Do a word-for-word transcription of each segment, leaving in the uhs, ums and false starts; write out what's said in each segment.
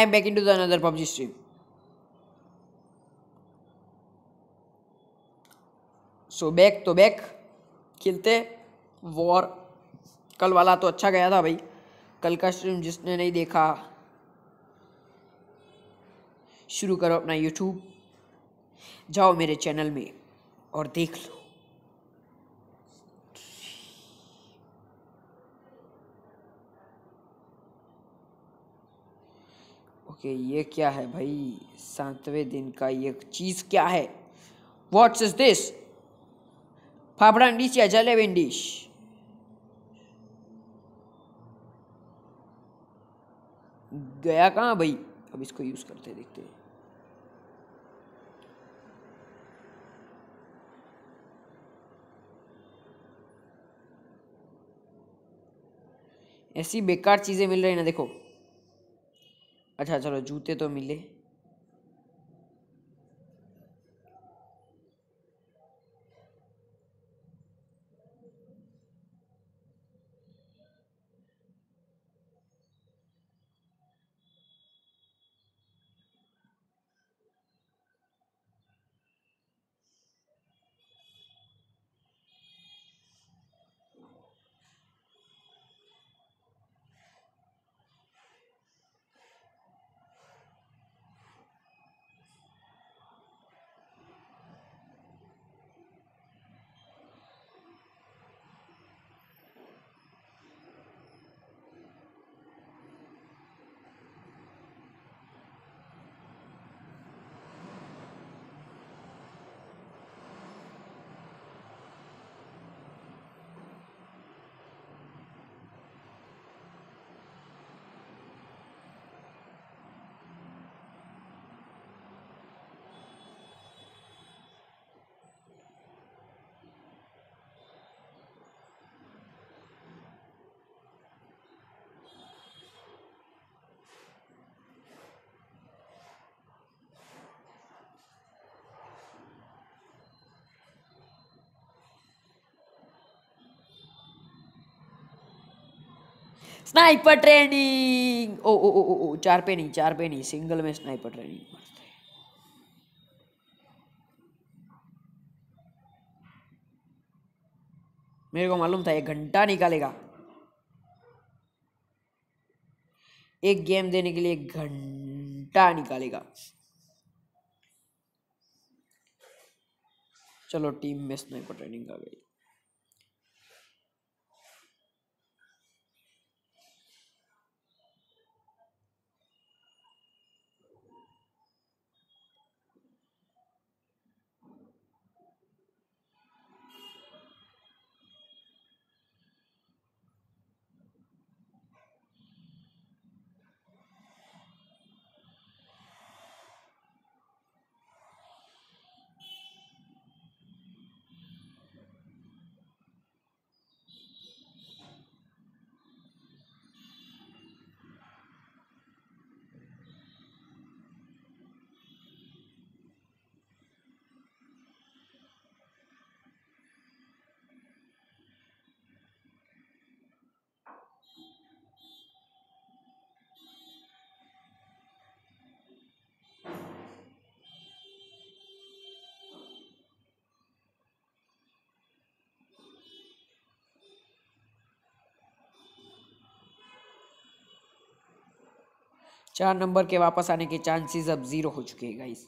am back into the another P U B G stream. So back तो back खेलते war. कल वाला तो अच्छा गया था भाई। कल का स्ट्रीम जिसने नहीं देखा शुरू करो अपना यूट्यूब, जाओ मेरे चैनल में और देख लो। ओके ये क्या है भाई? सातवें दिन का ये चीज क्या है? What's is this? फाफड़ांग डिश या जलेबी डिश? गया कहाँ भाई? अब इसको यूज करते देखते हैं। ऐसी बेकार चीजें मिल रही ना, देखो। अच्छा चलो जूते तो मिले। Sniper training. ओ ओ ओ ओ चार पे नहीं, चार पे नहीं, सिंगल में स्नाइपर ट्रेनिंग। मेरे को मालूम था एक घंटा निकालेगा। एक गेम देने के लिए एक घंटा निकालेगा। चलो टीम में स्नाइपर ट्रेनिंग आ गई। चार नंबर के वापस आने के चांसेस अब जीरो हो चुके हैं गाइस।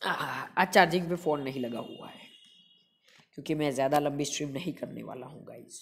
आज चार्जिंग पे फ़ोन नहीं लगा हुआ है क्योंकि मैं ज़्यादा लंबी स्ट्रीम नहीं करने वाला हूँ गाइस।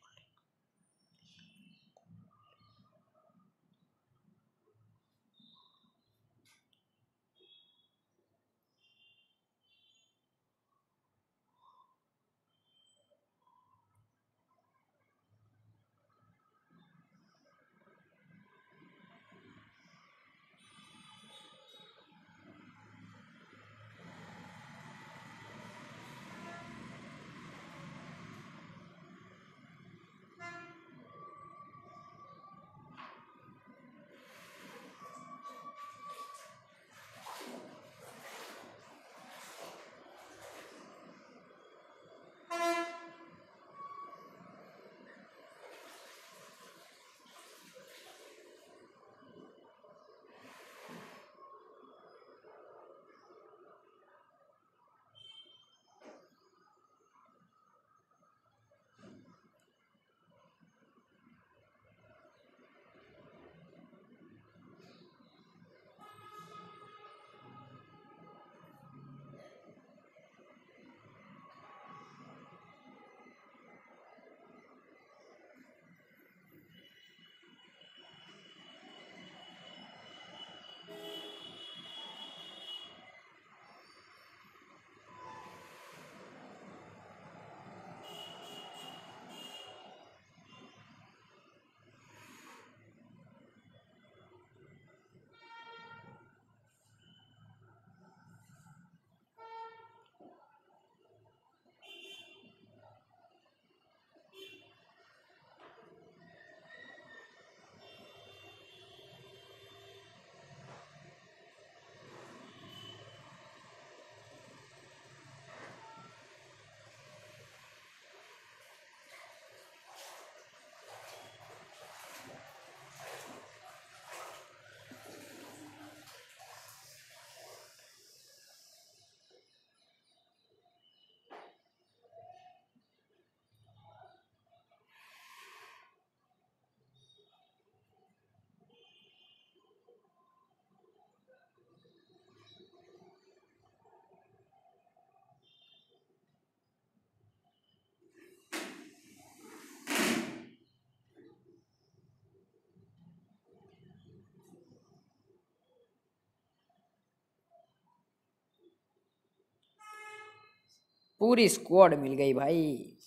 पूरी स्क्वाड मिल गई भाई।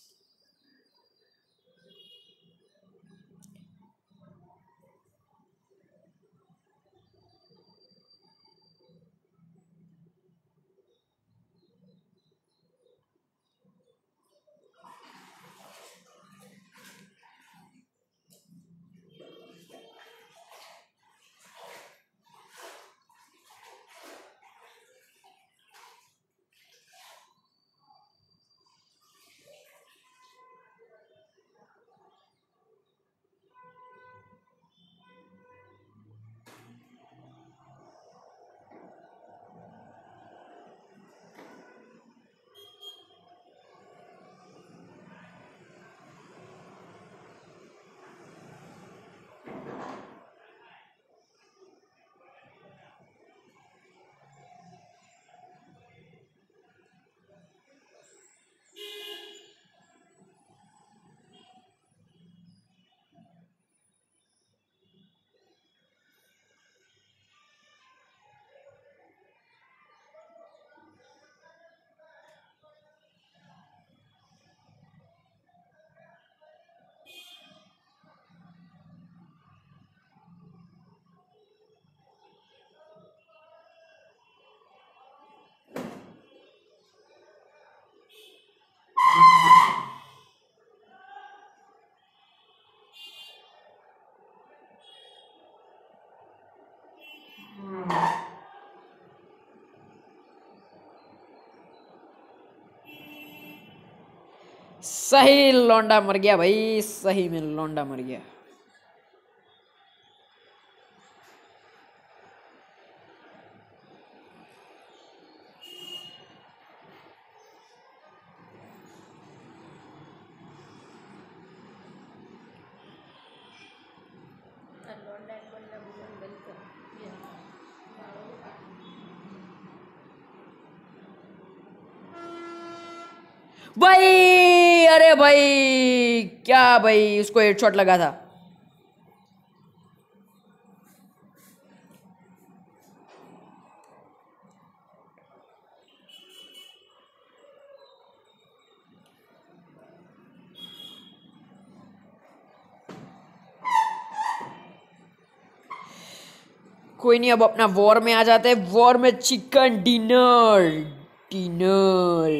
सही लौंडा मर गया भाई, सही में लौंडा मर गया। भाई अरे भाई क्या भाई, उसको हेडशॉट लगा था। कोई नहीं, अब अपना वॉर में आ जाते हैं। वॉर में chicken dinner dinner.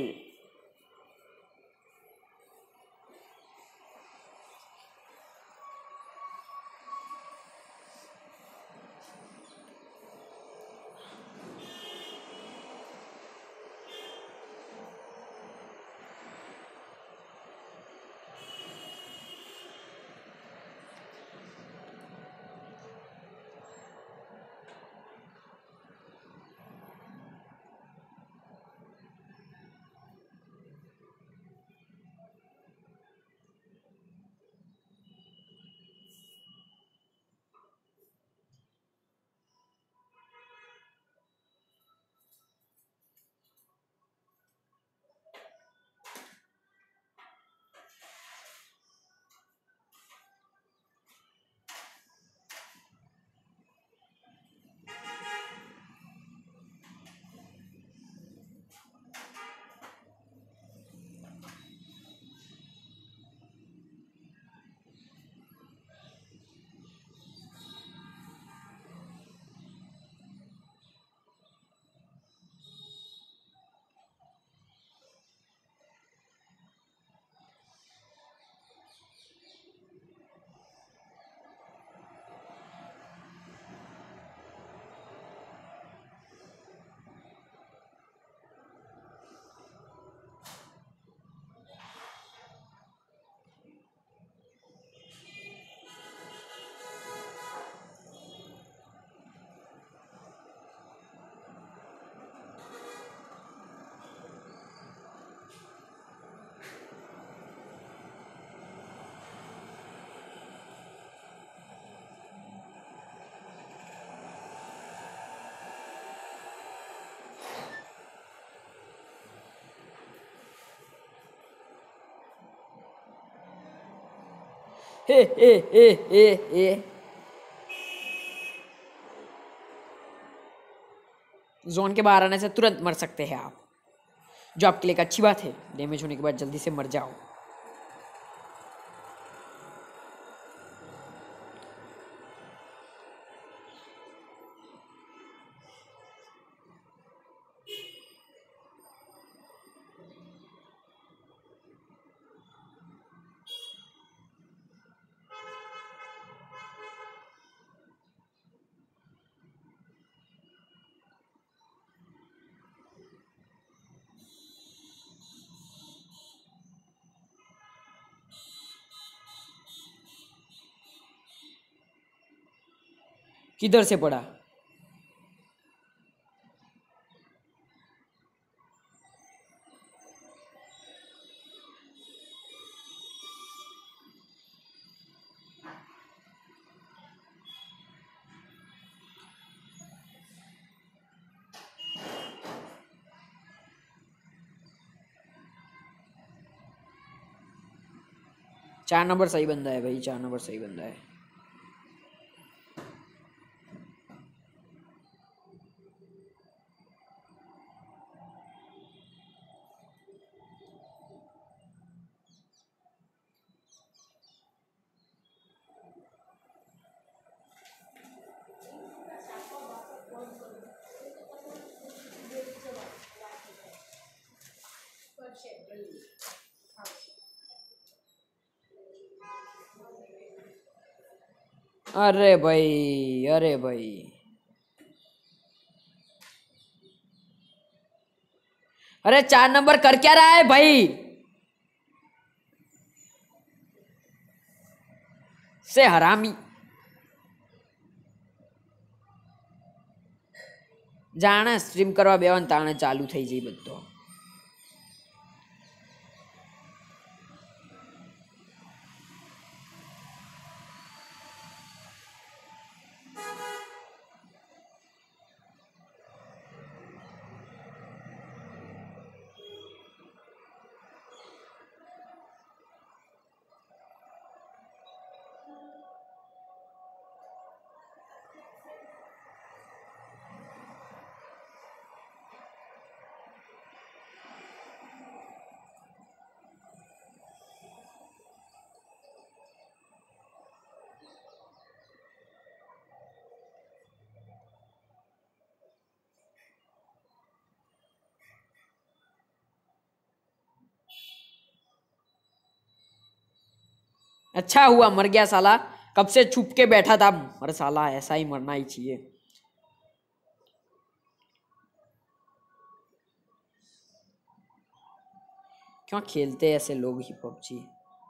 Hey hey hey hey hey. Zone के बाहर आने से तुरंत मर सकते हैं आप, जो आपके लिए एक अच्छी बात है। डैमेज होने के बाद जल्दी से मर जाओ। किधर से पड़ा? चार नंबर सही बंदा है भाई, चार नंबर सही बंदा है। अरे भाई अरे भाई, अरे चार नंबर कर क्या रहा है भाई? से हरामी जाने स्ट्रीम करवा बेवन ताणे चालू થઈ જાય બધો। अच्छा हुआ मर गया साला, कब से छुप के बैठा था। मर साला, ऐसा ही मरना ही चाहिए। क्यों खेलते ऐसे लोग ही पबजी।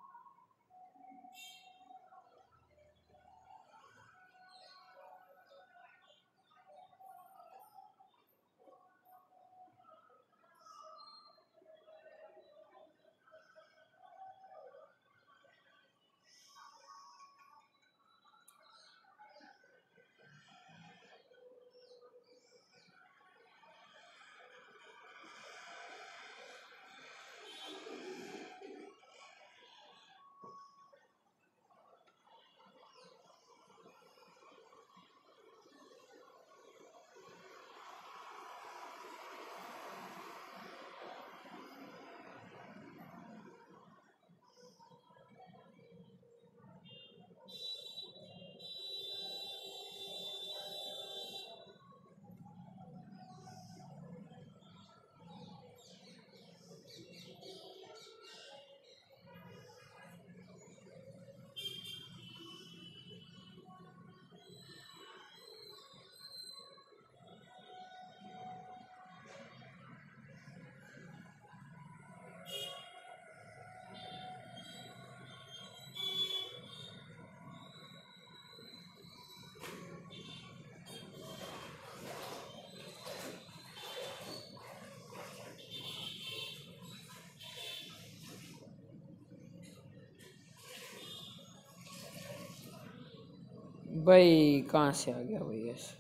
भाई कहाँ से आ गया भाई ऐसे।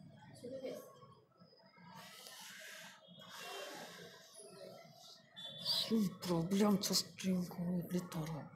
प्रॉब्लम स्ट्रीम को लेता रहा।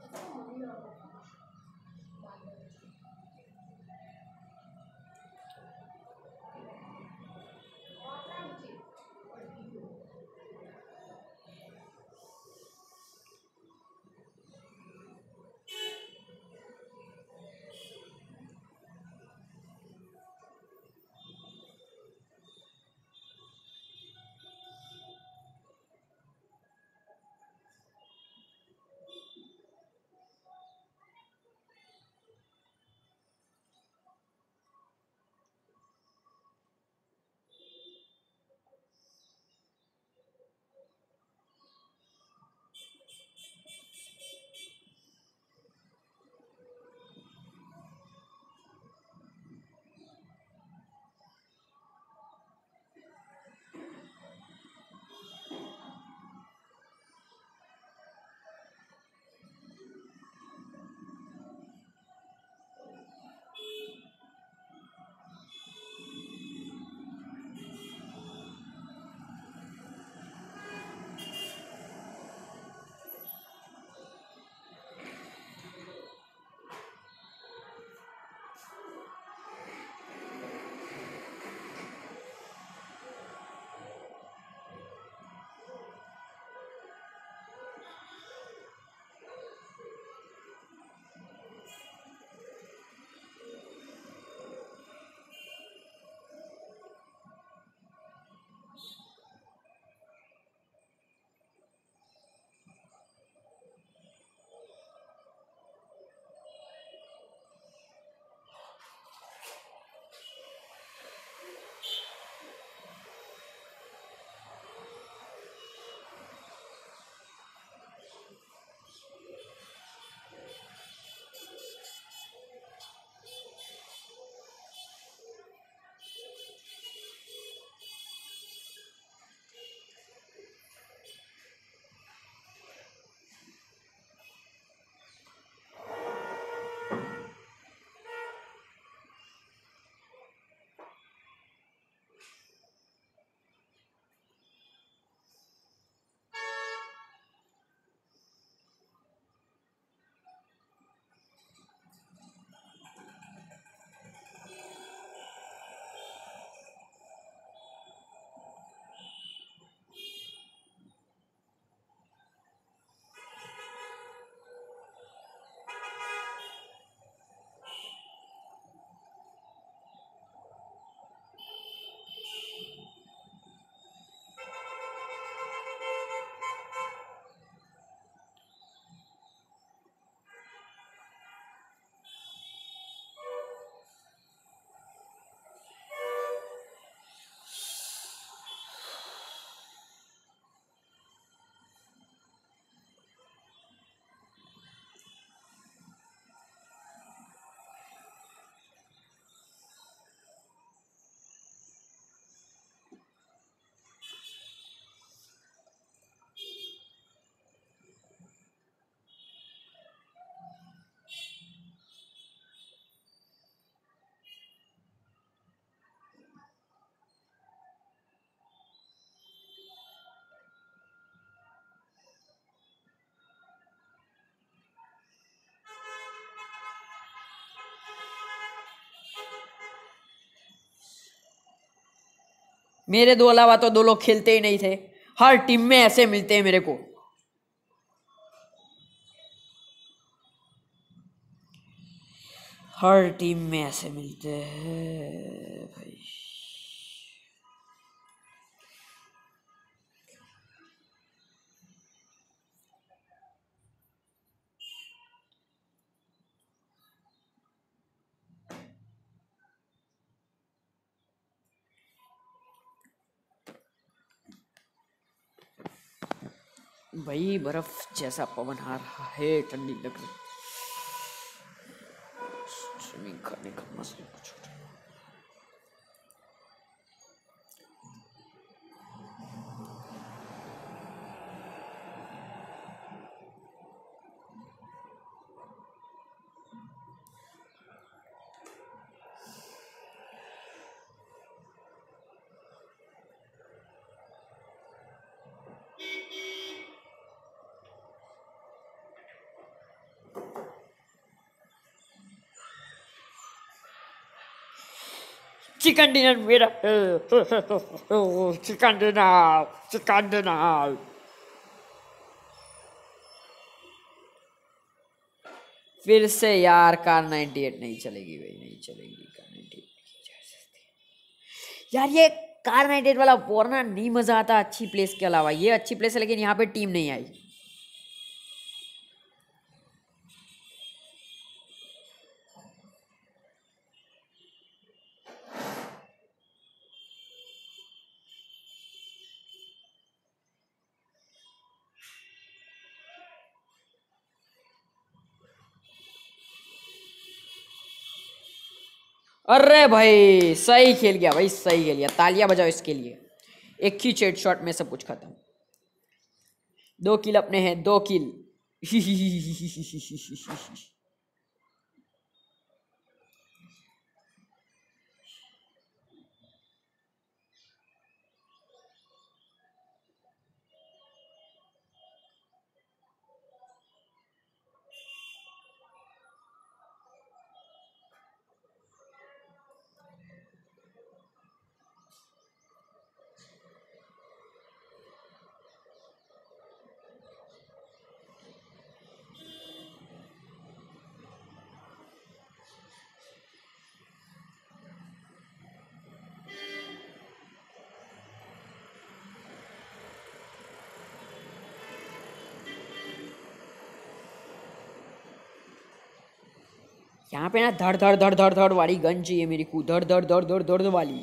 मेरे दो अलावा तो दो लोग खेलते ही नहीं थे। हर टीम में ऐसे मिलते हैं मेरे को। हर टीम में ऐसे मिलते हैं भाई। भाई बर्फ जैसा पवन आ रहा है, ठंडी लग रही। स्विमिंग करने का मजा कुछ और। चिकन डिनर मेरा। Chicken dinner, chicken dinner. फिर से यार कार नाइंटी एट नहीं चलेगी भाई, नहीं चलेगी कार नाइंटी एट। यार ये कार नाइंटी एट वाला वॉर ना नहीं मजा आता अच्छी प्लेस के अलावा। ये अच्छी प्लेस है लेकिन यहाँ पे टीम नहीं आई। अरे भाई सही खेल गया भाई, सही खेल गया। तालियां बजाओ इसके लिए। एक ही चेड शॉट में सब कुछ खत्म। दो किल अपने हैं, दो किल। यहाँ पे ना धड़ धड़ धड़ धड़ धड़ वाली गन चाहिए मेरे को। धड़ धड़ धड़ धड़ धड़ वाली।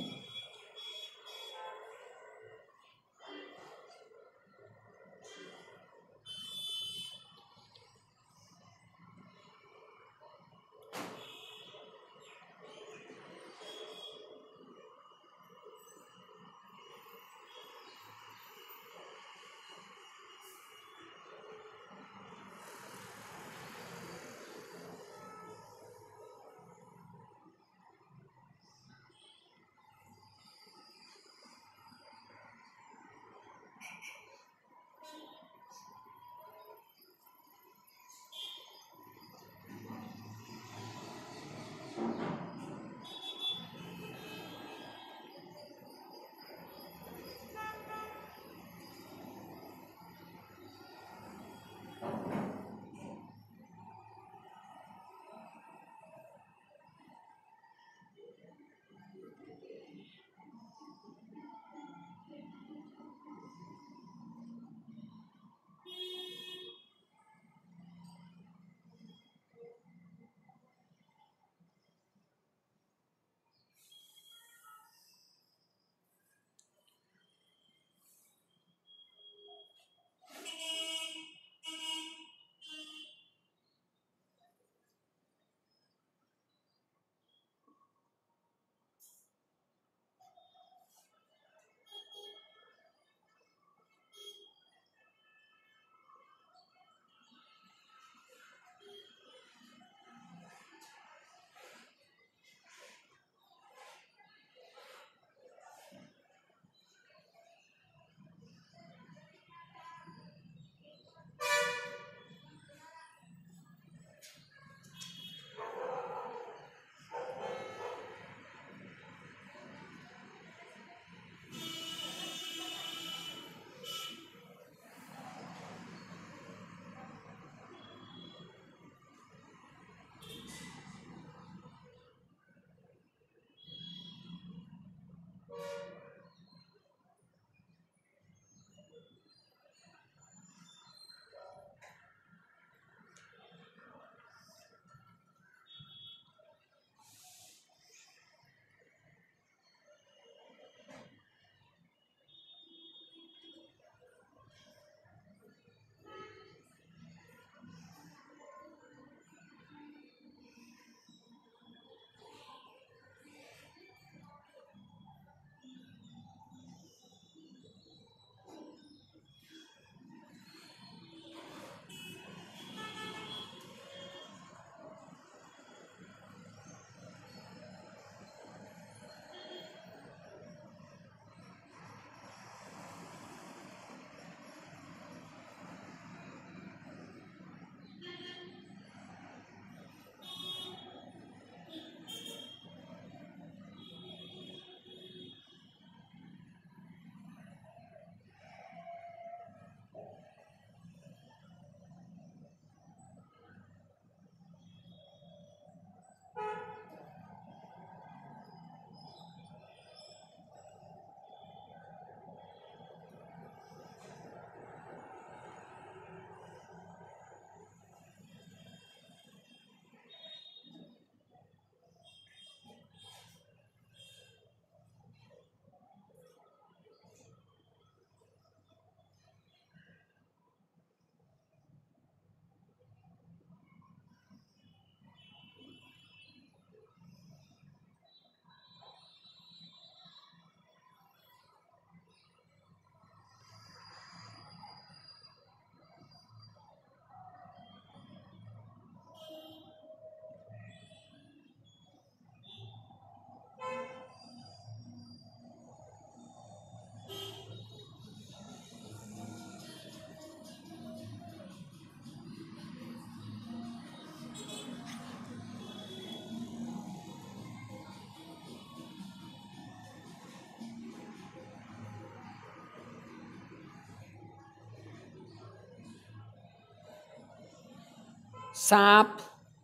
सांप।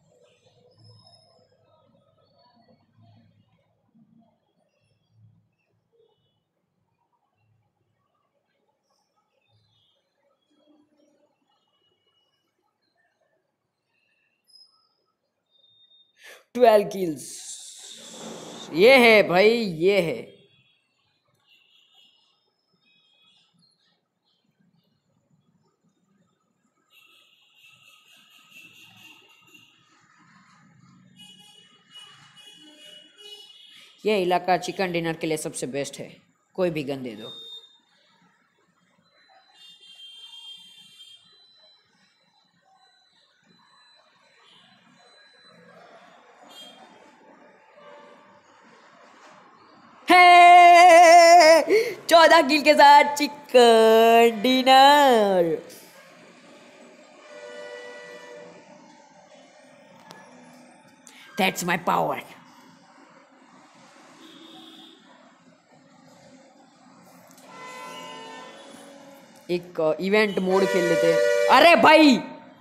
Twelve kills. ये है भाई, ये है। ये इलाका चिकन डिनर के लिए सबसे बेस्ट है, कोई भी गन दे दो। चौदह किल के साथ chicken dinner. That's my power. एक इवेंट मोड खेल लेते हैं। अरे भाई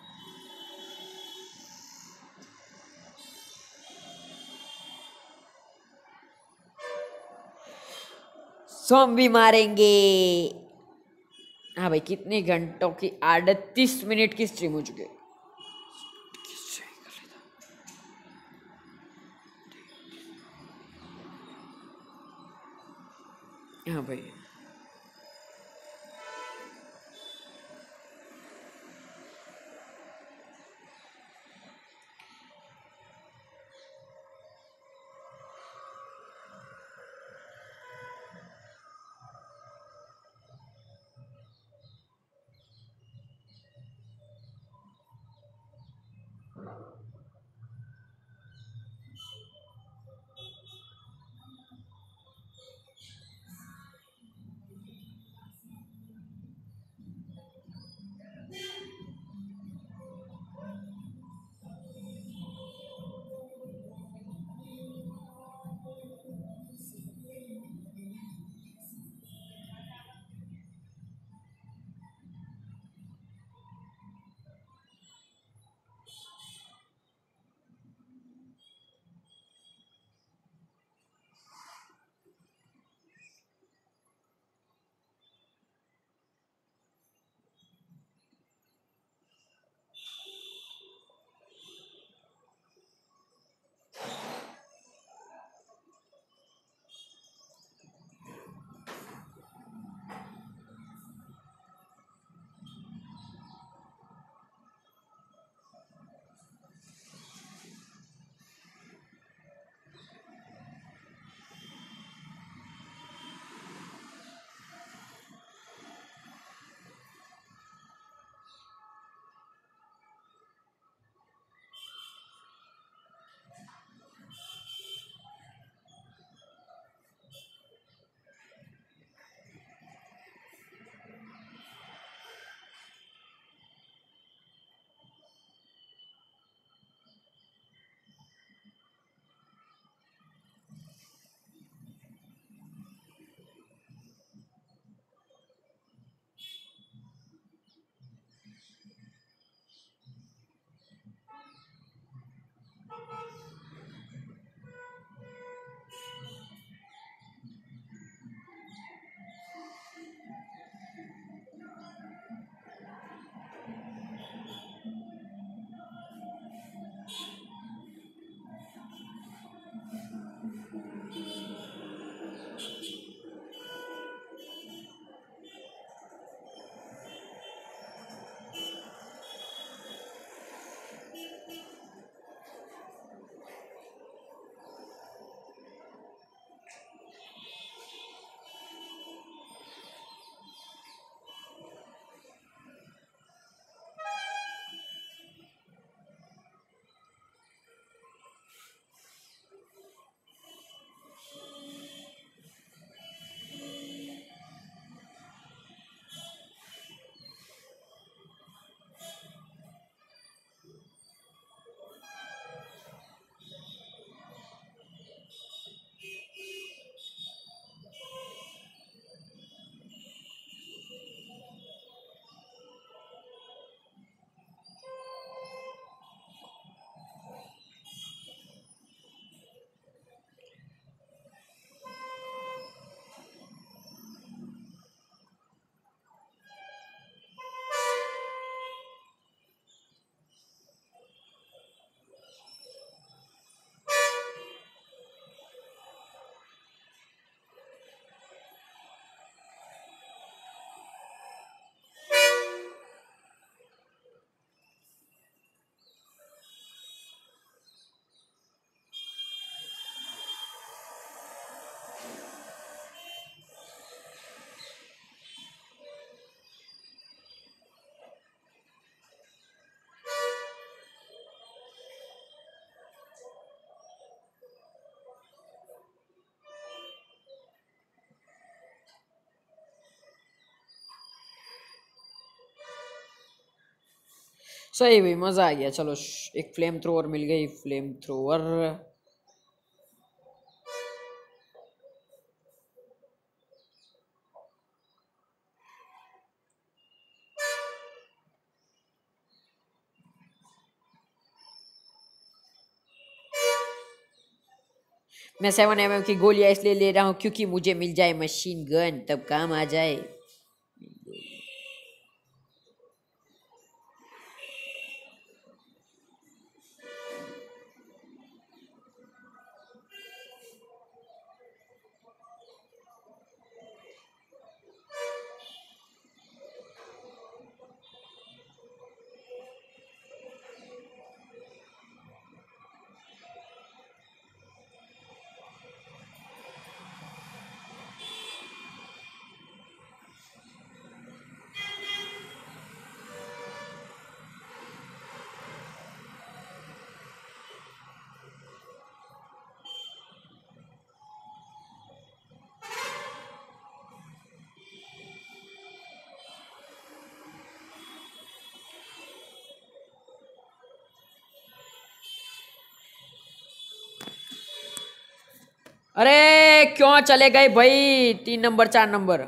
ज़ॉम्बी मारेंगे। हाँ भाई, कितने घंटों की, अड़तीस मिनट की स्ट्रीम हो चुकी है। हाँ भाई, सही भाई, मजा आ गया। चलो श- एक फ्लेम थ्रोवर मिल गई, फ्लेम थ्रोवर। मैं सेवन एम एम की गोलियां इसलिए ले रहा हूँ क्योंकि मुझे मिल जाए मशीन गन, तब काम आ जाए। अरे क्यों चले गए भाई, तीन नंबर चार नंबर।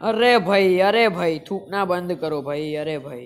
अरे भाई, अरे भाई, थूकना बंद करो भाई, अरे भाई।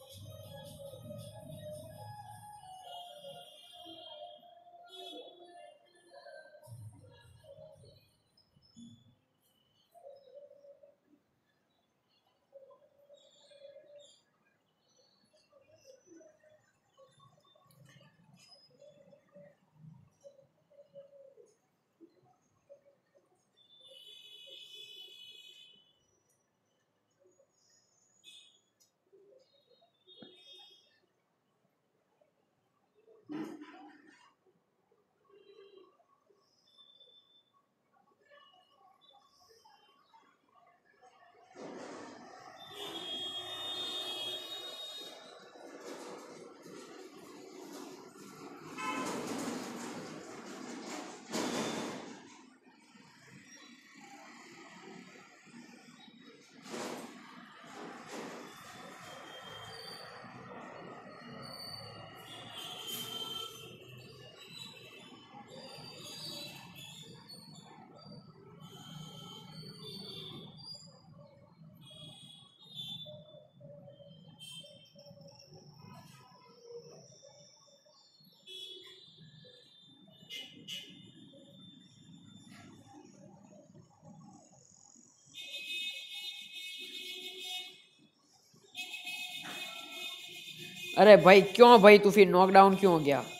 अरे भाई, क्यों भाई, तू फिर नॉकडाउन क्यों हो गया?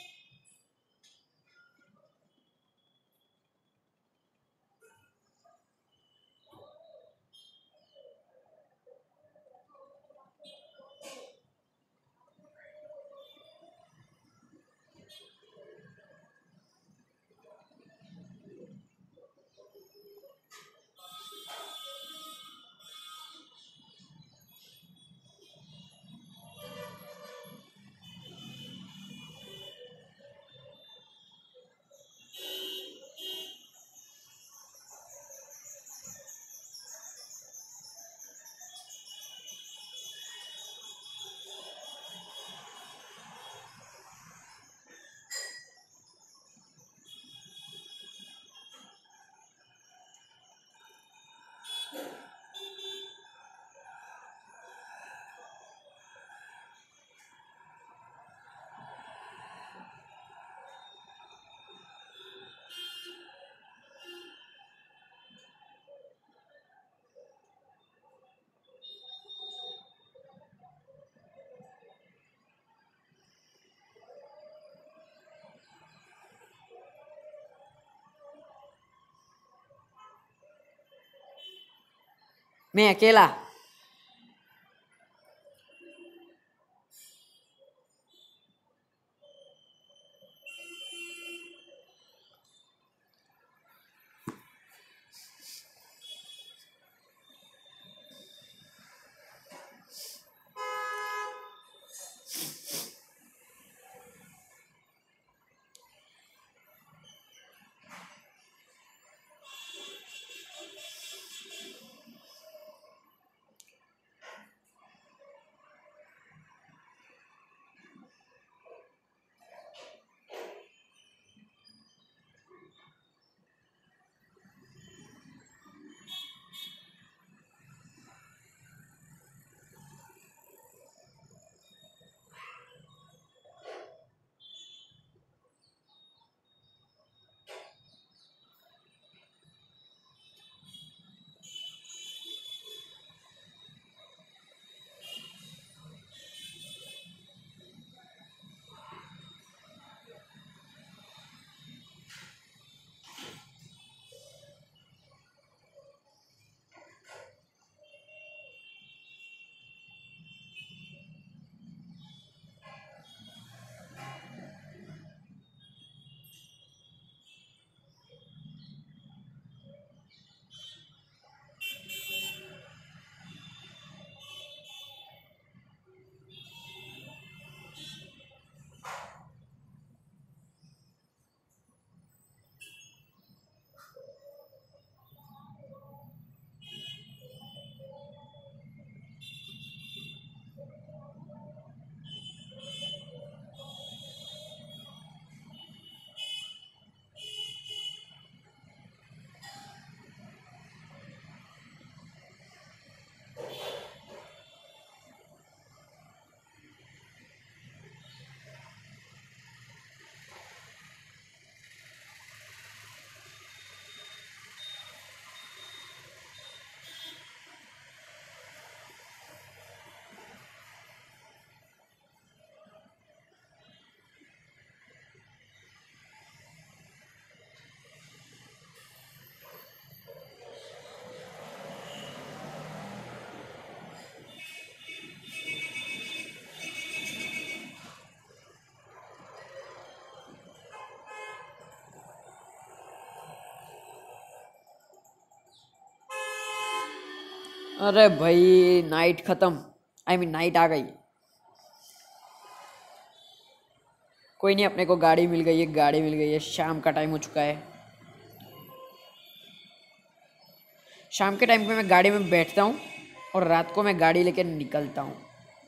मैं अकेला? अरे भाई नाइट खत्म, आई मीन नाइट आ गई। कोई नहीं, अपने को गाड़ी मिल गई है, गाड़ी मिल गई है। शाम का टाइम हो चुका है। शाम के टाइम पे मैं गाड़ी में बैठता हूँ और रात को मैं गाड़ी लेकर निकलता हूँ।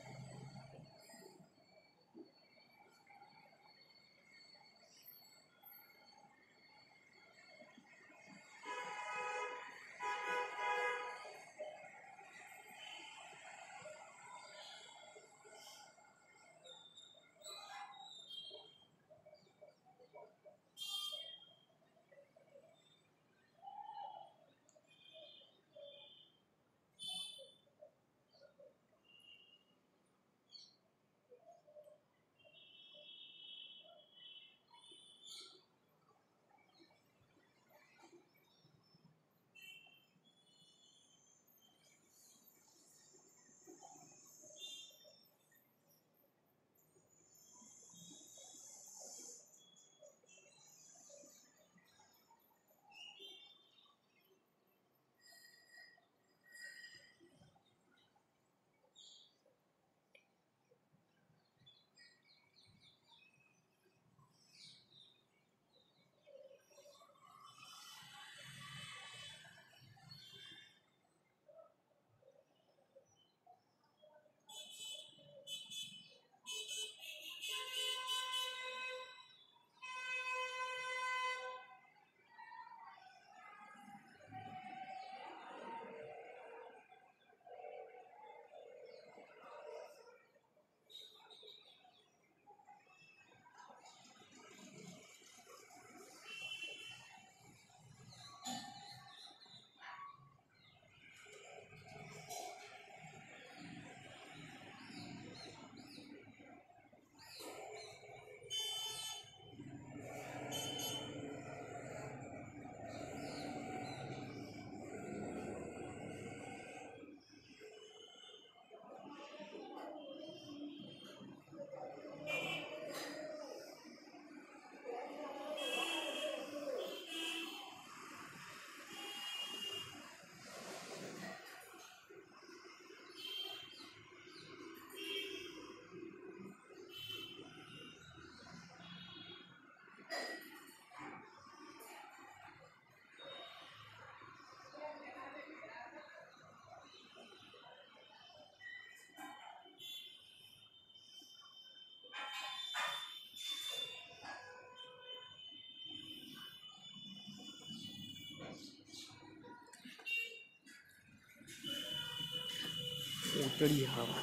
उतरी हवा।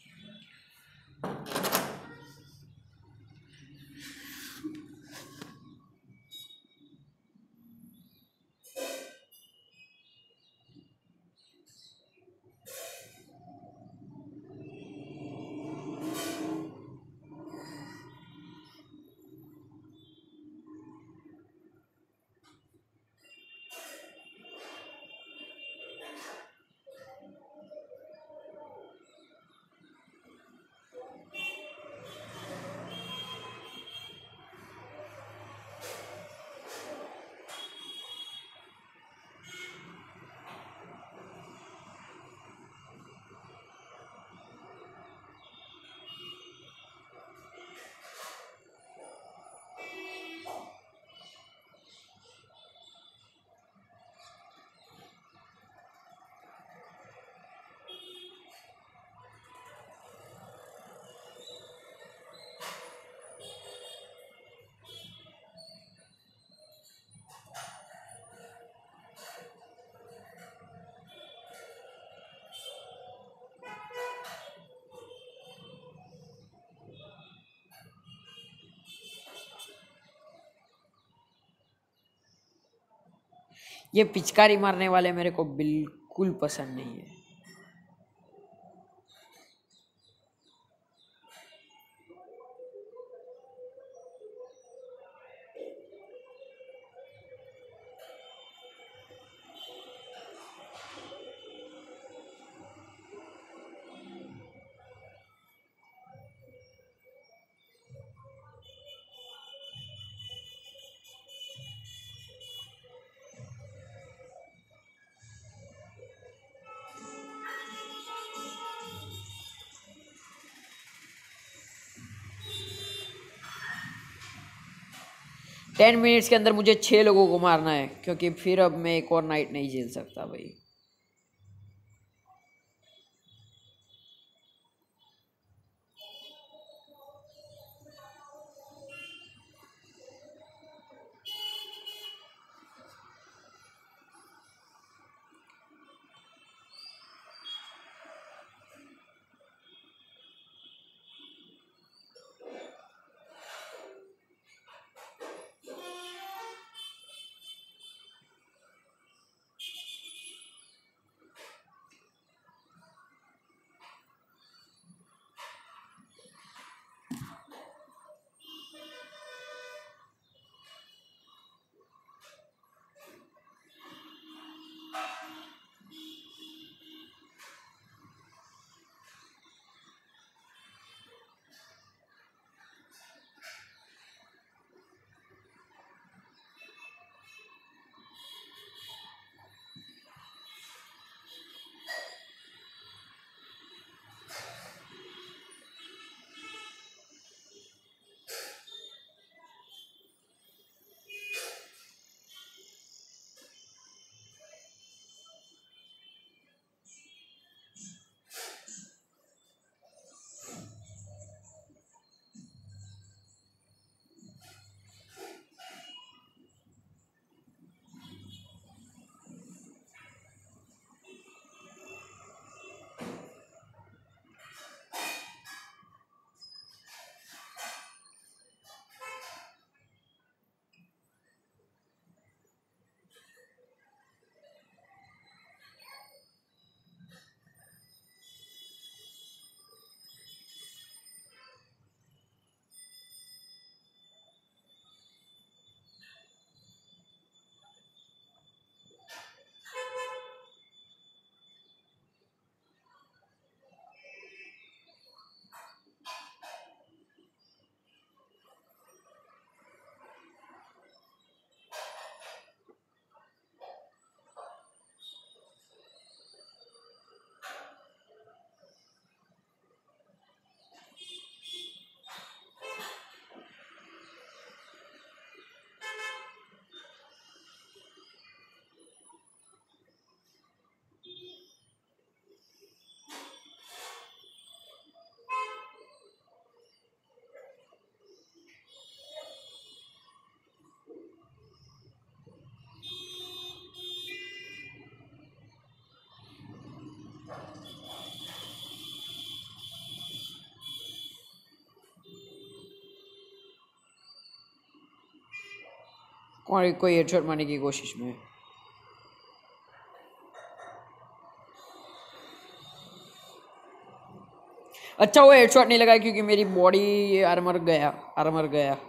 ये पिचकारी मारने वाले मेरे को बिल्कुल पसंद नहीं है। टेन मिनट्स के अंदर मुझे छः लोगों को मारना है, क्योंकि फिर अब मैं एक और नाइट नहीं झेल सकता भाई। कौन कोई हेडशॉट मारने की कोशिश में। अच्छा वो हेडशॉट नहीं लगा क्योंकि मेरी बॉडी आर्मर गया आर्मर गया।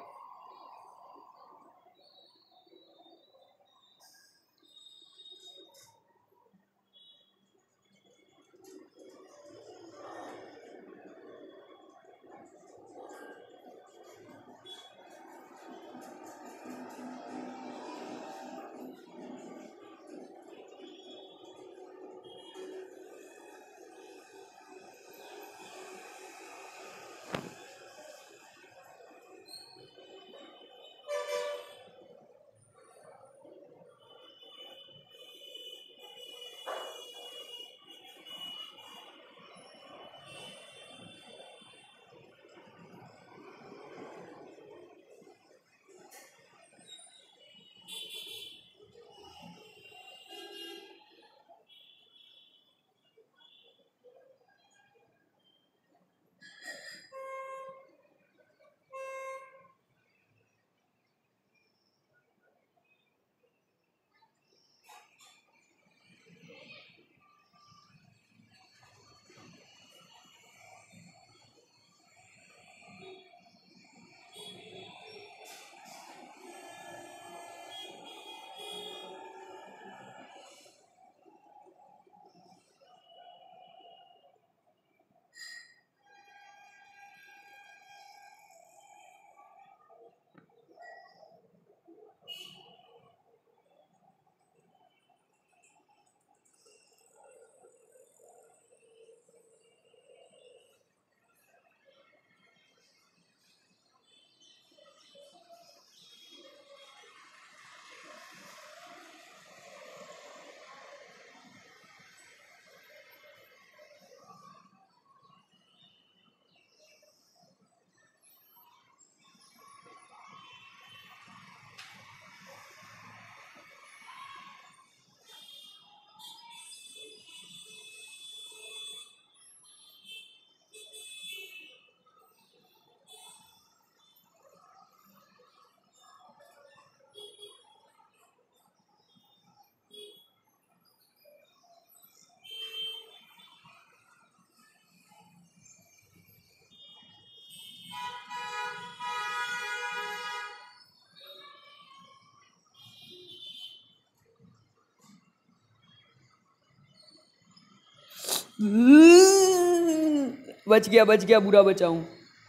बच गया बच गया, बुरा बचाऊं,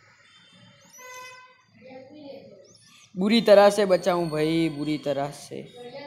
बुरी तरह से बचाऊं भाई, बुरी तरह से।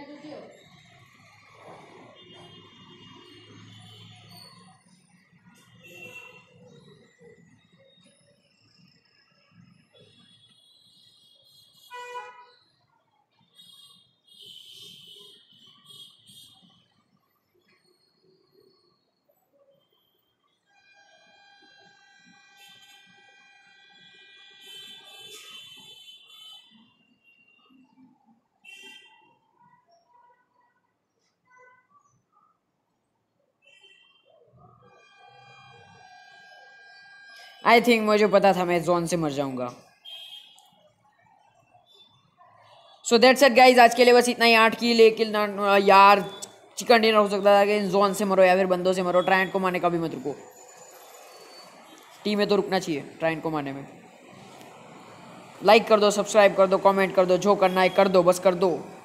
आई थिंक मुझे पता था मैं जोन से मर जाऊंगा। सो दैट्स इट गाइज, आज के लिए बस इतना ही। आठ की लेकिन यार चिकन डिनर हो सकता था कि जोन से मरो या फिर बंदों से मरो। ट्रायंट को मारने का भी मत रुको, टीम में तो रुकना चाहिए ट्रायंट को मारने में। लाइक कर दो, सब्सक्राइब कर दो, कमेंट कर दो, जो करना है कर दो, बस कर दो।